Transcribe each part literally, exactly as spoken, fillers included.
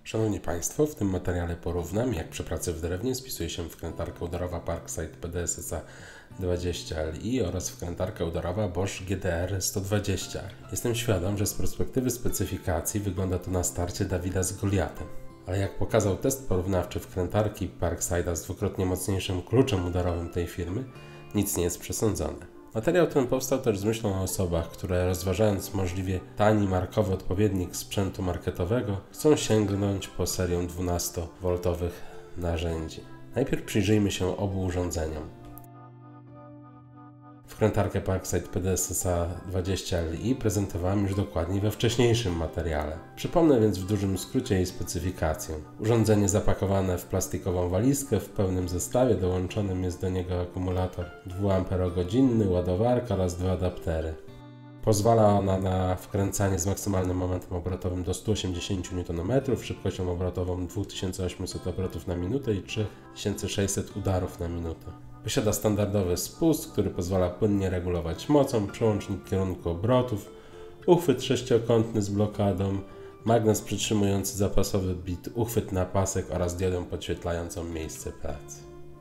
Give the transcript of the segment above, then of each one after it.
Szanowni Państwo, w tym materiale porównam, jak przy pracy w drewnie spisuje się wkrętarka udarowa Parkside P D S S A dwadzieścia L I oraz wkrętarka udarowa Bosch G D R sto dwadzieścia. Jestem świadom, że z perspektywy specyfikacji wygląda to na starcie Dawida z Goliatem. Ale jak pokazał test porównawczy wkrętarki Parkside'a z dwukrotnie mocniejszym kluczem udarowym tej firmy, nic nie jest przesądzone. Materiał ten powstał też z myślą o osobach, które rozważając możliwie tani markowy odpowiednik sprzętu marketowego, chcą sięgnąć po serię dwunastowoltowych narzędzi. Najpierw przyjrzyjmy się obu urządzeniom. Wkrętarkę Parkside P D S S A dwadzieścia L I prezentowałem już dokładnie we wcześniejszym materiale. Przypomnę więc w dużym skrócie jej specyfikację. Urządzenie zapakowane w plastikową walizkę w pełnym zestawie, dołączonym jest do niego akumulator dwuamperogodzinny, ładowarka oraz dwa adaptery. Pozwala ona na wkręcanie z maksymalnym momentem obrotowym do stu osiemdziesięciu niutonometrów, szybkością obrotową dwa tysiące osiemset obrotów na minutę i trzy tysiące sześćset udarów na minutę. Posiada standardowy spust, który pozwala płynnie regulować mocą, przełącznik kierunku obrotów, uchwyt sześciokątny z blokadą, magnes przytrzymujący zapasowy bit, uchwyt na pasek oraz diodę podświetlającą miejsce pracy.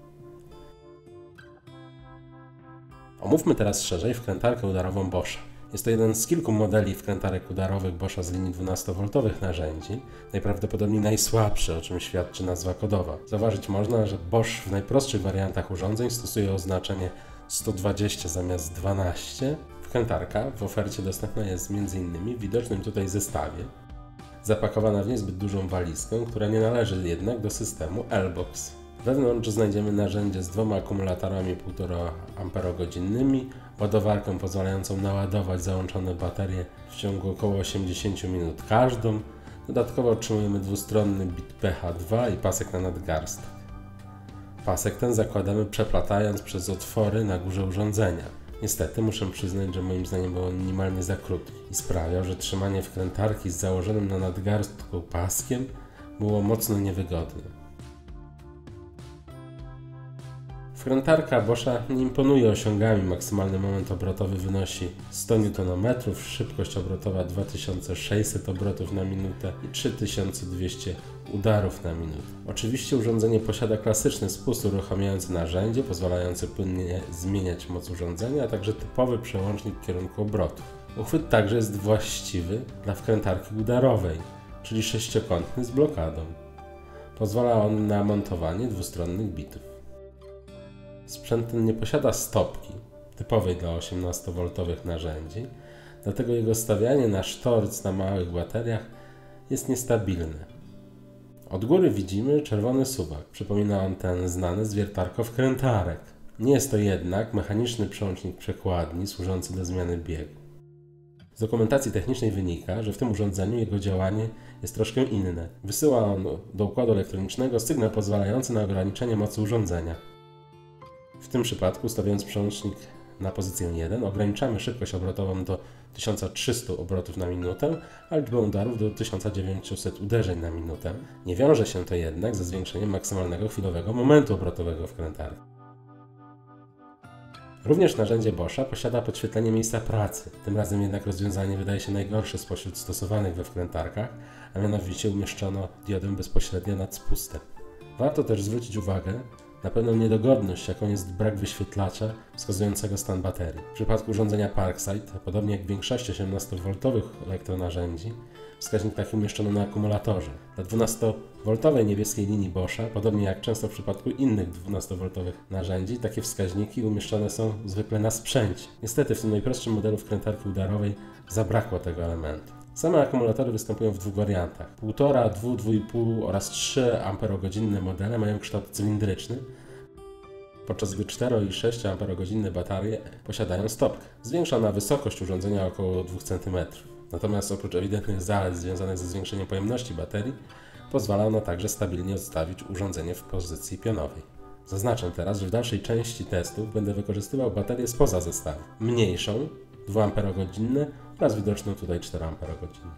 Omówmy teraz szerzej wkrętarkę udarową Boscha. Jest to jeden z kilku modeli wkrętarek udarowych Boscha z linii dwunastowoltowych narzędzi, najprawdopodobniej najsłabszy, o czym świadczy nazwa kodowa. Zauważyć można, że Bosch w najprostszych wariantach urządzeń stosuje oznaczenie sto dwadzieścia zamiast dwanaście. Wkrętarka w ofercie dostępna jest między innymi w widocznym tutaj zestawie, zapakowana w niezbyt dużą walizkę, która nie należy jednak do systemu L-Box. Wewnątrz znajdziemy narzędzie z dwoma akumulatorami półtora amperogodzinnymi, ładowarkę pozwalającą naładować załączone baterie w ciągu około osiemdziesięciu minut każdą. Dodatkowo otrzymujemy dwustronny bit P H dwa i pasek na nadgarstek. Pasek ten zakładamy przeplatając przez otwory na górze urządzenia. Niestety muszę przyznać, że moim zdaniem był on minimalnie za krótki i sprawiał, że trzymanie wkrętarki z założonym na nadgarstku paskiem było mocno niewygodne. Wkrętarka Boscha nie imponuje osiągami. Maksymalny moment obrotowy wynosi sto niutonometrów, szybkość obrotowa dwa tysiące sześćset obrotów na minutę i trzy tysiące dwieście udarów na minutę. Oczywiście urządzenie posiada klasyczny spust uruchamiający narzędzie, pozwalający płynnie zmieniać moc urządzenia, a także typowy przełącznik kierunku obrotów. Uchwyt także jest właściwy dla wkrętarki udarowej, czyli sześciokątny z blokadą. Pozwala on na montowanie dwustronnych bitów. Sprzęt ten nie posiada stopki, typowej dla osiemnastowoltowych narzędzi, dlatego jego stawianie na sztorc na małych bateriach jest niestabilne. Od góry widzimy czerwony suwak, przypomina on ten znany z wiertarko-wkrętarek. Nie jest to jednak mechaniczny przełącznik przekładni służący do zmiany biegu. Z dokumentacji technicznej wynika, że w tym urządzeniu jego działanie jest troszkę inne. Wysyła on do układu elektronicznego sygnał pozwalający na ograniczenie mocy urządzenia. W tym przypadku, stawiając przełącznik na pozycję jeden, ograniczamy szybkość obrotową do tysiąca trzystu obrotów na minutę, a liczbę udarów do tysiąca dziewięciuset uderzeń na minutę. Nie wiąże się to jednak ze zwiększeniem maksymalnego chwilowego momentu obrotowego wkrętarki. Również narzędzie Boscha posiada podświetlenie miejsca pracy. Tym razem jednak rozwiązanie wydaje się najgorsze spośród stosowanych we wkrętarkach, a mianowicie umieszczono diodę bezpośrednio nad spustem. Warto też zwrócić uwagę na pewną niedogodność, jaką jest brak wyświetlacza wskazującego stan baterii. W przypadku urządzenia Parkside, podobnie jak w większości osiemnastowoltowych elektronarzędzi, wskaźnik taki umieszczono na akumulatorze. Dla dwunastowoltowej niebieskiej linii Boscha, podobnie jak często w przypadku innych dwunastowoltowych narzędzi, takie wskaźniki umieszczone są zwykle na sprzęcie. Niestety w tym najprostszym modelu wkrętarki udarowej zabrakło tego elementu. Same akumulatory występują w dwóch wariantach. półtora, dwa, dwa i pół oraz trzy amperogodzinne modele mają kształt cylindryczny, podczas gdy cztery i sześć amperogodzinne baterie posiadają stopkę. Zwiększa ona wysokość urządzenia około dwóch centymetrów. Natomiast oprócz ewidentnych zalet związanych ze zwiększeniem pojemności baterii, pozwala ona także stabilnie odstawić urządzenie w pozycji pionowej. Zaznaczę teraz, że w dalszej części testów będę wykorzystywał baterię spoza zestawu. Mniejszą, dwuamperogodzinne oraz widoczną tutaj czteroamperogodzinne.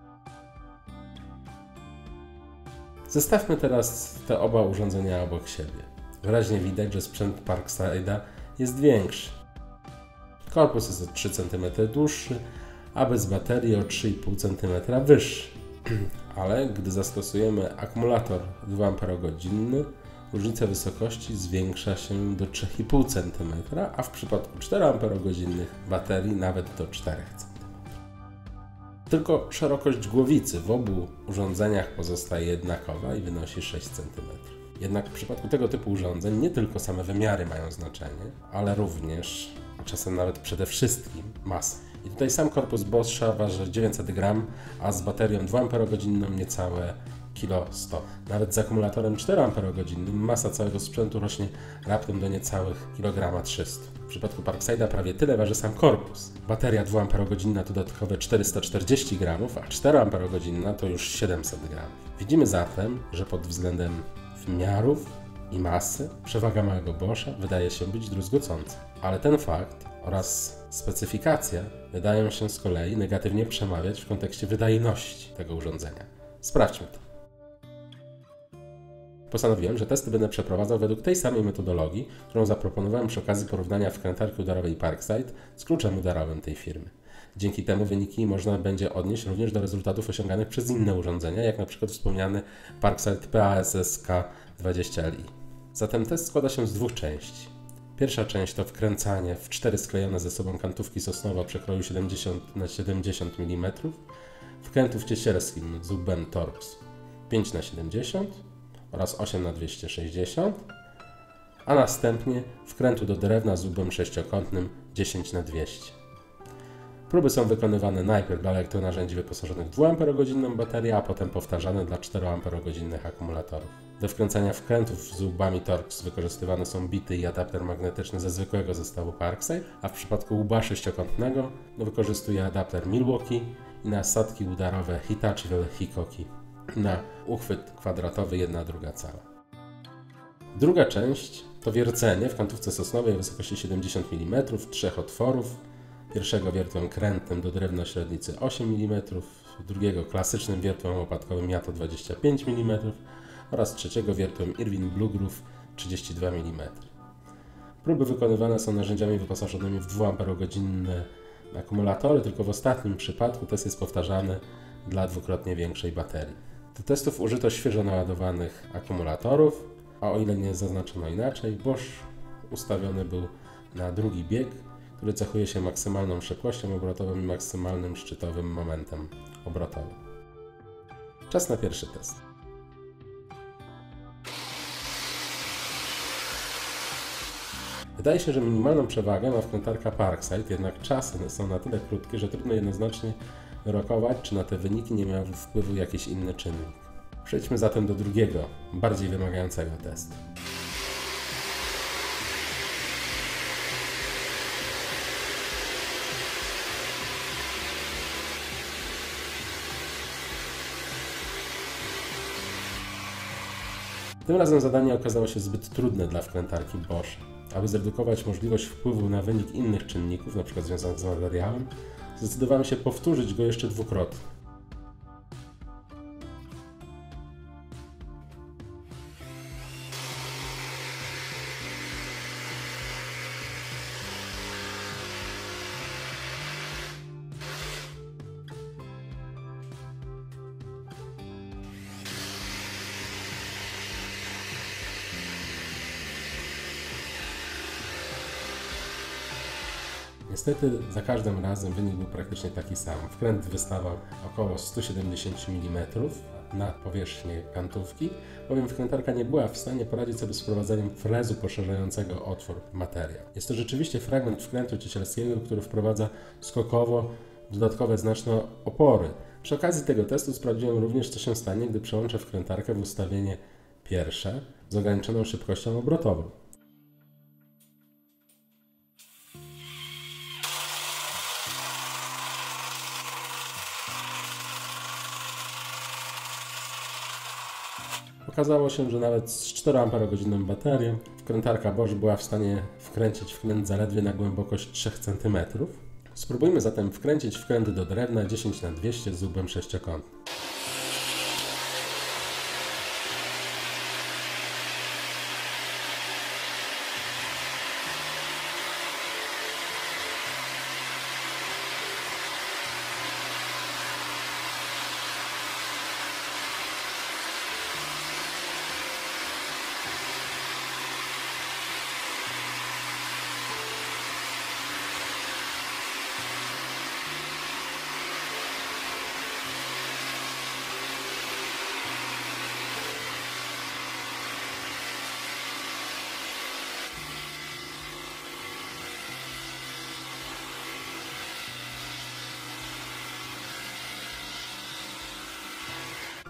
Zestawmy teraz te oba urządzenia obok siebie. Wyraźnie widać, że sprzęt Parkside'a jest większy. Korpus jest o trzy centymetry dłuższy, a bez baterii o trzy i pół centymetra wyższy. ale gdy zastosujemy akumulator dwa amperogodziny, różnica wysokości zwiększa się do trzy i pół centymetra, a w przypadku czteroamperogodzinnych baterii nawet do czterech centymetrów. Tylko szerokość głowicy w obu urządzeniach pozostaje jednakowa i wynosi sześć centymetrów. Jednak w przypadku tego typu urządzeń nie tylko same wymiary mają znaczenie, ale również, a czasem nawet przede wszystkim, masa. I tutaj sam korpus Boscha waży dziewięćset gramów, a z baterią dwuamperogodzinną niecałe kilo sto. Nawet z akumulatorem czteroamperogodzinnym masa całego sprzętu rośnie raptem do niecałych kilograma trzysta. W przypadku Parkside'a prawie tyle waży sam korpus. Bateria dwuamperogodzinna to dodatkowe czterysta czterdzieści gramów, a czteroamperogodzinna to już siedemset gramów. Widzimy zatem, że pod względem wymiarów i masy przewaga małego Boscha wydaje się być druzgocąca. Ale ten fakt oraz specyfikacja wydają się z kolei negatywnie przemawiać w kontekście wydajności tego urządzenia. Sprawdźmy to. Postanowiłem, że testy będę przeprowadzał według tej samej metodologii, którą zaproponowałem przy okazji porównania wkrętarki udarowej Parkside z kluczem udarowym tej firmy. Dzięki temu wyniki można będzie odnieść również do rezultatów osiąganych przez inne urządzenia, jak na przykład wspomniany Parkside P A S S K dwadzieścia L I. Zatem test składa się z dwóch części. Pierwsza część to wkręcanie w cztery sklejone ze sobą kantówki sosnowe o przekroju siedemdziesiąt na siedemdziesiąt milimetrów, wkrętu w ciecierskim z łbem Torx pięć na siedemdziesiąt oraz osiem na dwieście sześćdziesiąt, a następnie wkrętu do drewna z łbem sześciokątnym dziesięć na dwieście. Próby są wykonywane najpierw dla elektronarzędzi wyposażonych w dwuamperogodzinną baterię, a potem powtarzane dla czteroamperogodzinnych akumulatorów. Do wkręcania wkrętów z łbami Torx wykorzystywane są bity i adapter magnetyczny ze zwykłego zestawu Parkside, a w przypadku łba sześciokątnego wykorzystuje adapter Milwaukee i nasadki udarowe Hitachi Hikoki na uchwyt kwadratowy jedna druga cala. Druga część to wiercenie w kantówce sosnowej o wysokości siedemdziesiąt milimetrów, trzech otworów. Pierwszego wiertłem krętnym do drewna średnicy osiem milimetrów, drugiego klasycznym wiertłem łopatkowym Yato dwadzieścia pięć milimetrów oraz trzeciego wiertłem Irwin Blue Groove trzydzieści dwa milimetry. Próby wykonywane są narzędziami wyposażonymi w dwuamperogodzinne akumulatory, tylko w ostatnim przypadku test jest powtarzany dla dwukrotnie większej baterii. Do testów użyto świeżo naładowanych akumulatorów, a o ile nie zaznaczono inaczej, Bosch ustawiony był na drugi bieg, który cechuje się maksymalną szybkością obrotową i maksymalnym szczytowym momentem obrotowym. Czas na pierwszy test. Wydaje się, że minimalną przewagę ma wkrętarka Parkside, jednak czasy są na tyle krótkie, że trudno jednoznacznie wyrokować, czy na te wyniki nie miał wpływu jakiś inny czynnik. Przejdźmy zatem do drugiego, bardziej wymagającego testu. Tym razem zadanie okazało się zbyt trudne dla wkrętarki Bosch. Aby zredukować możliwość wpływu na wynik innych czynników, np. związanych z materiałem, zdecydowałem się powtórzyć go jeszcze dwukrotnie. Niestety za każdym razem wynik był praktycznie taki sam. Wkręt wystawał około sto siedemdziesiąt milimetrów na powierzchnię kantówki, bowiem wkrętarka nie była w stanie poradzić sobie z wprowadzeniem frezu poszerzającego otwór materiał. Jest to rzeczywiście fragment wkrętu ciesielskiego, który wprowadza skokowo dodatkowe znaczne opory. Przy okazji tego testu sprawdziłem również, co się stanie, gdy przełączę wkrętarkę w ustawienie pierwsze z ograniczoną szybkością obrotową. Okazało się, że nawet z czteroamperogodzinną baterią wkrętarka Bosch była w stanie wkręcić wkręt zaledwie na głębokość trzy centymetry. Spróbujmy zatem wkręcić wkręt do drewna dziesięć na dwieście z łbem sześciokątnym.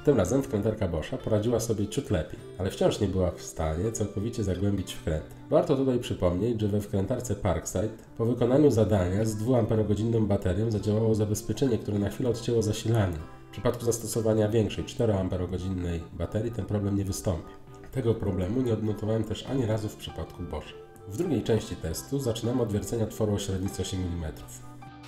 Tym razem wkrętarka Boscha poradziła sobie ciut lepiej, ale wciąż nie była w stanie całkowicie zagłębić wkręt. Warto tutaj przypomnieć, że we wkrętarce Parkside po wykonaniu zadania z dwuamperogodzinną baterią zadziałało zabezpieczenie, które na chwilę odcięło zasilanie. W przypadku zastosowania większej czteroamperogodzinnej baterii ten problem nie wystąpił. Tego problemu nie odnotowałem też ani razu w przypadku Boscha. W drugiej części testu zaczynamy od wiercenia otworu o średnicy osiem milimetrów.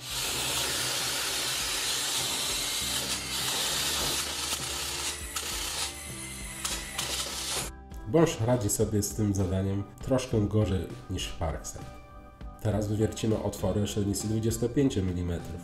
Bosch radzi sobie z tym zadaniem troszkę gorzej niż w Parkside. Teraz wywiercimy otwory o średnicy dwudziestu pięciu milimetrów.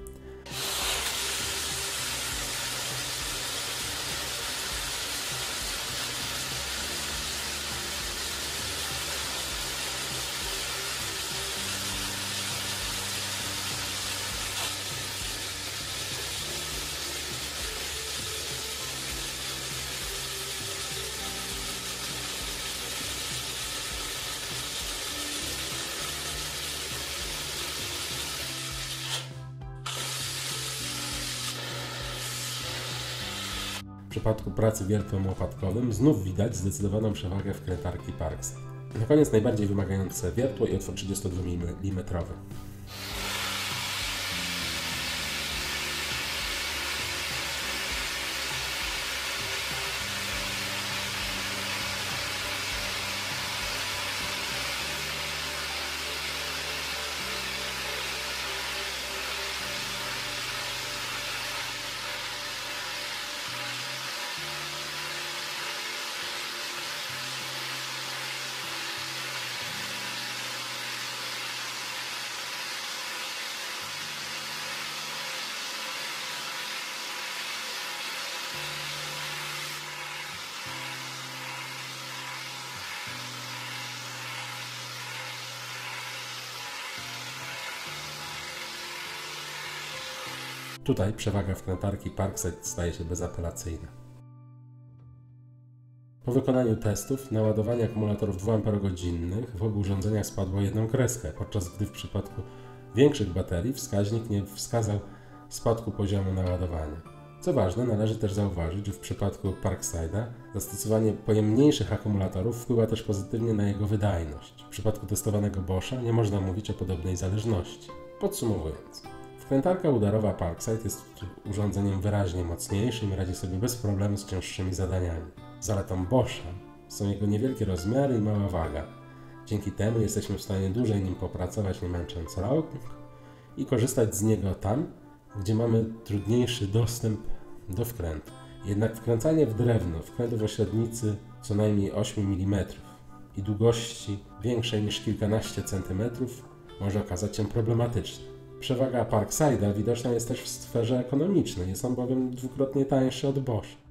W przypadku pracy wiertłem łopatkowym znów widać zdecydowaną przewagę wkrętarki Parkside. Na koniec najbardziej wymagające wiertło i otwór trzydziestodwumilimetrowy. Tutaj przewaga wkrętarki Parkside staje się bezapelacyjna. Po wykonaniu testów naładowanie akumulatorów dwuamperogodzinnych w obu urządzeniach spadło o jedną kreskę, podczas gdy w przypadku większych baterii wskaźnik nie wskazał spadku poziomu naładowania. Co ważne, należy też zauważyć, że w przypadku Parkside'a zastosowanie pojemniejszych akumulatorów wpływa też pozytywnie na jego wydajność. W przypadku testowanego Boscha nie można mówić o podobnej zależności. Podsumowując, wkrętarka udarowa Parkside jest urządzeniem wyraźnie mocniejszym i radzi sobie bez problemu z cięższymi zadaniami. Zaletą Boscha są jego niewielkie rozmiary i mała waga. Dzięki temu jesteśmy w stanie dłużej nim popracować, nie męcząc rąk i korzystać z niego tam, gdzie mamy trudniejszy dostęp do wkrętu. Jednak wkręcanie w drewno wkrętów o średnicy co najmniej ośmiu milimetrów i długości większej niż kilkanaście centymetrów może okazać się problematyczne. Przewaga Parkside'a widoczna jest też w sferze ekonomicznej, jest on bowiem dwukrotnie tańszy od Boscha.